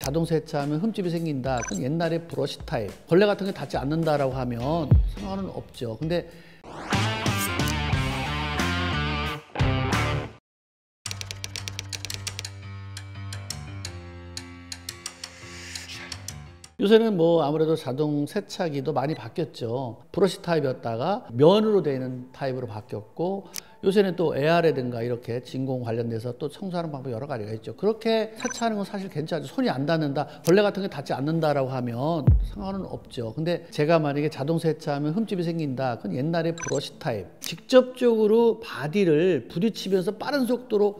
자동 세차하면 흠집이 생긴다. 그건 옛날에 브러쉬 타입, 벌레 같은 게 닿지 않는다라고 하면 상관은 없죠. 근데 요새는 뭐 아무래도 자동 세차기도 많이 바뀌었죠. 브러쉬 타입이었다가 면으로 되는 타입으로 바뀌었고, 요새는 또 에어라든가 이렇게 진공 관련돼서 또 청소하는 방법이 여러 가지가 있죠. 그렇게 세차하는 건 사실 괜찮죠. 손이 안 닿는다, 벌레 같은 게 닿지 않는다라고 하면 상관은 없죠. 근데 제가 만약에 자동 세차하면 흠집이 생긴다, 그건 옛날에 브러쉬 타입, 직접적으로 바디를 부딪히면서 빠른 속도로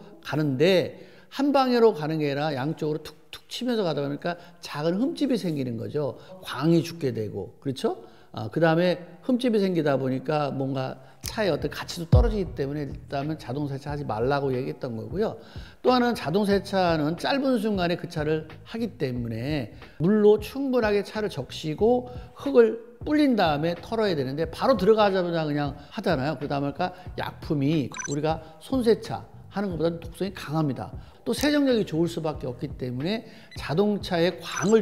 가는데 한 방향으로 가는 게 아니라 양쪽으로 툭툭 치면서 가다 보니까 작은 흠집이 생기는 거죠. 광이 죽게 되고, 그렇죠? 그 다음에 흠집이 생기다 보니까 뭔가 차의 어떤 가치도 떨어지기 때문에 일단은 자동 세차하지 말라고 얘기했던 거고요. 또 하나는 자동 세차는 짧은 순간에 그 차를 하기 때문에 물로 충분하게 차를 적시고 흙을 불린 다음에 털어야 되는데 바로 들어가자마자 그냥 하잖아요. 그 다음에 약품이 우리가 손세차 하는 것보다는 독성이 강합니다. 또 세정력이 좋을 수밖에 없기 때문에 자동차에 광을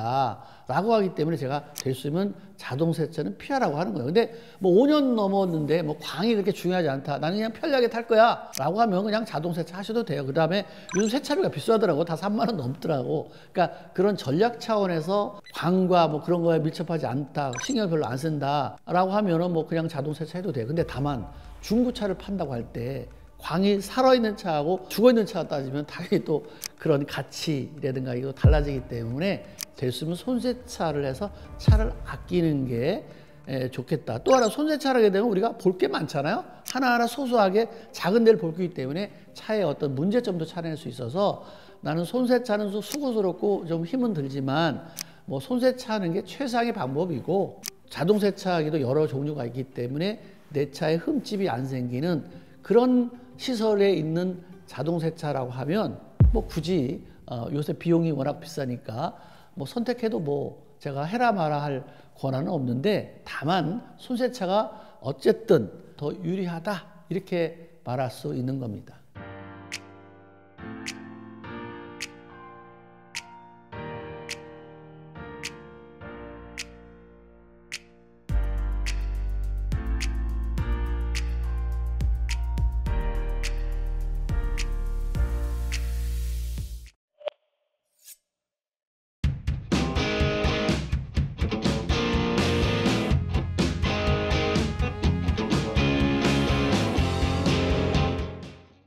죽인다라고 하기 때문에 제가 될 수 있으면 자동 세차는 피하라고 하는 거예요. 근데 뭐 5년 넘었는데 뭐 광이 그렇게 중요하지 않다, 나는 그냥 편리하게 탈 거야 라고 하면 그냥 자동 세차 하셔도 돼요. 그 다음에 요즘 세차비가 비싸더라고. 다 3만 원 넘더라고. 그러니까 그런 전략 차원에서 광과 뭐 그런 거에 밀접하지 않다, 신경을 별로 안 쓴다 라고 하면은 뭐 그냥 자동 세차 해도 돼요. 근데 다만 중고차를 판다고 할 때 광이 살아있는 차하고 죽어있는 차가 따지면 당연히 또 그런 가치라든가 이거 달라지기 때문에 될 수 있으면 손세차를 해서 차를 아끼는 게 좋겠다. 또 하나, 손세차를 하게 되면 우리가 볼 게 많잖아요. 하나하나 소소하게 작은 데를 볼 거기 때문에 차의 어떤 문제점도 찾아낼 수 있어서 나는 손세차는 좀 수고스럽고 좀 힘은 들지만 뭐 손세차하는 게 최상의 방법이고, 자동 세차하기도 여러 종류가 있기 때문에 내 차에 흠집이 안 생기는 그런 시설에 있는 자동 세차라고 하면 뭐 굳이 요새 비용이 워낙 비싸니까 뭐 선택해도 뭐 제가 해라 마라 할 권한은 없는데, 다만 손세차가 어쨌든 더 유리하다 이렇게 말할 수 있는 겁니다.